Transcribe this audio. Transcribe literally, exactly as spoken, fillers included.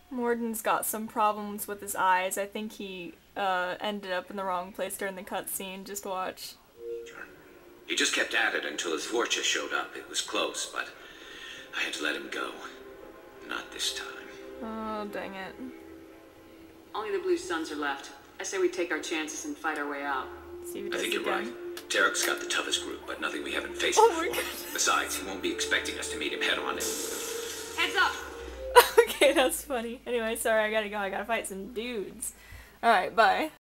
Mordin's got some problems with his eyes. I think he uh, ended up in the wrong place during the cutscene. Just watch. He just kept at it until his Vorcha showed up. It was close, but I had to let him go. Not this time. Oh, dang it. Only the Blue Suns are left. I say we take our chances and fight our way out. See who I does think it you're again. right. Tarek's got the toughest group, but nothing we haven't faced Oh my before. God. Besides, he won't be expecting us to meet him head on. Heads up! Okay, that's funny. Anyway, sorry, I gotta go. I gotta fight some dudes. Alright, bye.